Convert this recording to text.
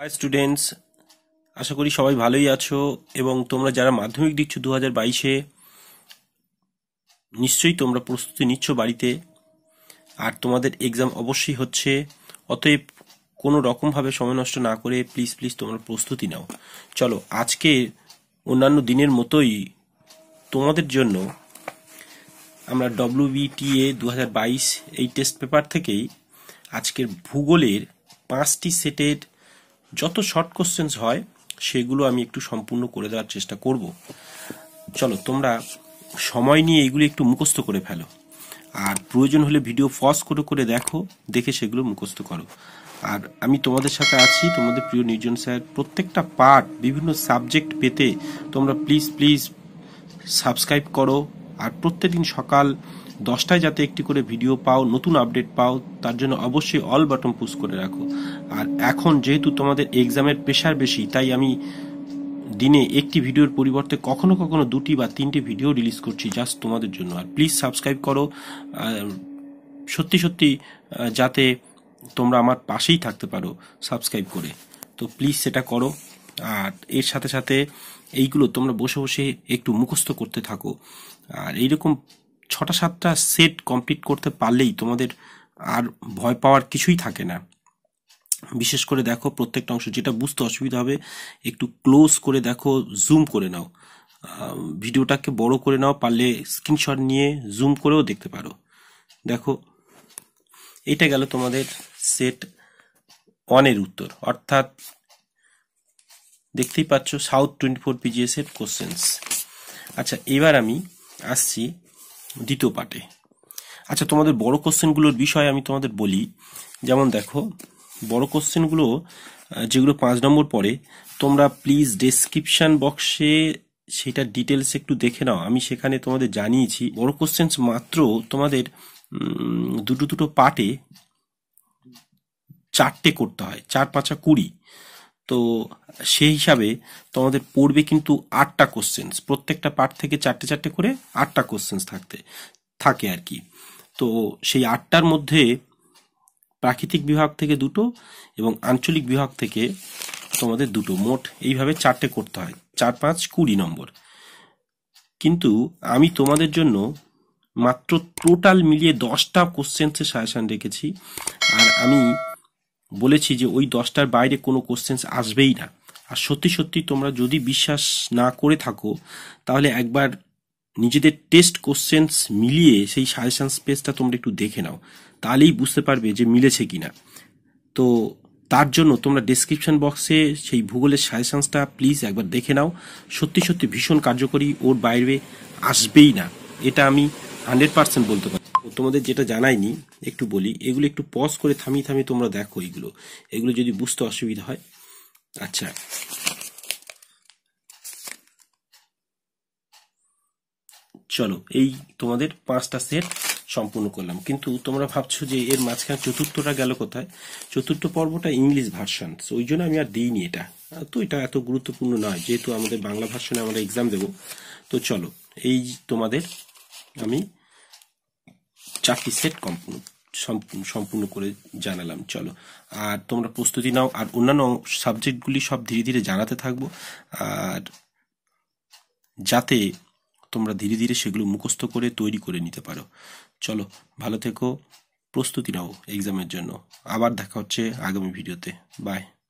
High students, আশা করি সবাই ভালোই আছো এবং তোমরা যারা মাধ্যমিক দিচ্ছ 2022-এ নিশ্চয়ই তোমরা প্রস্তুতি নিচ্ছ বাড়িতে, আর তোমাদের এক্সাম অবশ্যই হচ্ছে। অতএব কোনো রকমভাবে সময় নষ্ট না করে প্লিজ তোমরা প্রস্তুতি নাও। চলো, আজকে অন্যান্য দিনের মতোই তোমাদের জন্য আমরা WBTA 2022 এই টেস্ট পেপার থেকেই আজকের ভূগোলের 5টি সেটের যত শর্ট কোশ্চেন্স হয় সেগুলো আমি একটু সম্পূর্ণ করে দেওয়ার চেষ্টা করব। চলো, তোমরা সময় নিয়ে এইগুলো একটু মুখস্থ করে ফেলো, আর প্রয়োজন হলে ভিডিও পজ করে দেখো, দেখে সেগুলো মুখস্থ করো। আর আমি তোমাদের সাথে আছি, তোমাদের প্রিয় নির্জন স্যার। প্রত্যেকটা পার্ট বিভিন্ন সাবজেক্ট পেতে তোমরা প্লিজ সাবস্ক্রাইব করো, আর প্রত্যেকদিন সকাল 10টায় যাতে একটি করে ভিডিও পাও, নতুন আপডেট পাও, তার জন্য অবশ্যই অল বাটন পুশ করে রাখো। আর এখন যেহেতু তোমাদের এক্সামের প্রেশার বেশি, তাই আমি দিনে একটি ভিডিওর পরিবর্তে কখনো 2টি বা 3টে ভিডিও রিলিজ করছি জাস্ট তোমাদের জন্য। আর প্লিজ সাবস্ক্রাইব করো, সত্যি যাতে তোমরা আমার পাশেই থাকতে পারো সাবস্ক্রাইব করে। তো প্লিজ সেটা করো, আর এর সাথে এইগুলো তোমরা বসে একটু মুখস্থ করতে থাকো। আর এইরকম 6টা-7টা সেট কমপ্লিট করতে পারলেই তোমাদের আর ভয় পাওয়ার কিছুই থাকে না। বিশেষ করে দেখো, প্রত্যেকটা অংশ যেটা বুঝতে অসুবিধা হবে একটু ক্লোজ করে দেখো, জুম করে নাও, ভিডিওটাকে বড় করে নাও, পারলে স্ক্রিনশট নিয়ে জুম করেও দেখতে পারো। দেখো, এটা গেল তোমাদের সেট 1-এর উত্তর, অর্থাৎ দেখতেই পাচ্ছ সাউথ 24 PGS এর কোশ্চেন্স। আচ্ছা, এবার আমি আসছি দ্বিতীয় পার্টে। আচ্ছা, তোমাদের বড় কোশ্চেনগুলোর বিষয়ে আমি তোমাদের বলি। যেমন দেখো, বড় কোশ্চেনগুলো যেগুলো 5 নম্বর পড়ে, তোমরা প্লিজ ডেসক্রিপশন বক্সে সেটা ডিটেলস একটু দেখে নাও। আমি সেখানে তোমাদের জানিয়েছি বড় কোশ্চেন্স মাত্র তোমাদের দুটো পার্টে 4টে করতে হয়, 4×5 20। তো সেই হিসাবে তোমাদের পড়বে কিন্তু 8টা কোশ্চেন্স, প্রত্যেকটা পার্ট থেকে 4টে করে 8টা কোশ্চেন্স থাকে আর কি। তো সেই 8টার মধ্যে প্রাকৃতিক বিভাগ থেকে 2টো এবং আঞ্চলিক বিভাগ থেকে তোমাদের 2টো, মোট এইভাবে 4টে করতে হয়, 4×5 20 নম্বর। কিন্তু আমি তোমাদের জন্য মাত্র টোটাল মিলিয়ে 10টা কোশ্চেন্সের সাজেশন রেখেছি, আর আমি বলেছি যে ওই 10টার বাইরে কোনো কোশ্চেন্স আসবেই না। আর সত্যি তোমরা যদি বিশ্বাস না করে থাকো, তাহলে একবার নিজেদের টেস্ট কোশ্চেন্স মিলিয়ে সেই সাজেশন স্পেসটা তোমরা একটু দেখে নাও, তাহলেই বুঝতে পারবে যে মিলেছে কিনা। তো তার জন্য তোমরা ডেসক্রিপশন বক্সে সেই ভূগোলের সাজেশনসটা প্লিজ একবার দেখে নাও। সত্যি ভীষণ কার্যকরী, ওর বাইরে আসবেই না, এটা আমি 100% বলতে পারি। তোমাদের যেটা জানাইনি একটু বলি, এগুলো একটু পজ করে থামিয়ে তোমরা দেখো এগুলো যদি বুঝতে অসুবিধা হয়। আচ্ছা, চলো, এই তোমাদের 5টা সেট সম্পূর্ণ করলাম। কিন্তু তোমরা ভাবছো যে এর মাঝখানে চতুর্থটা গেল কোথায়? চতুর্থ পর্বটা ইংলিশ ভার্সন, ওই জন্য আমি আর দিইনি এটা। তো এটা এত গুরুত্বপূর্ণ নয়, যেহেতু আমাদের বাংলা ভার্সনে আমরা এক্সাম দেব। তো চলো, এই তোমাদের আমি 4টি সেট সম্পূর্ণ করে জানালাম। চলো, আর তোমরা প্রস্তুতি নাও, আর অন্যান্য সাবজেক্টগুলি সব ধীরে জানাতে থাকবো, আর যাতে তোমরা ধীরে সেগুলো মুখস্থ করে তৈরি করে নিতে পারো। চলো, ভালো থেকো, প্রস্তুতি নাও এক্সামের জন্য। আবার দেখা হচ্ছে আগামী ভিডিওতে। বাই।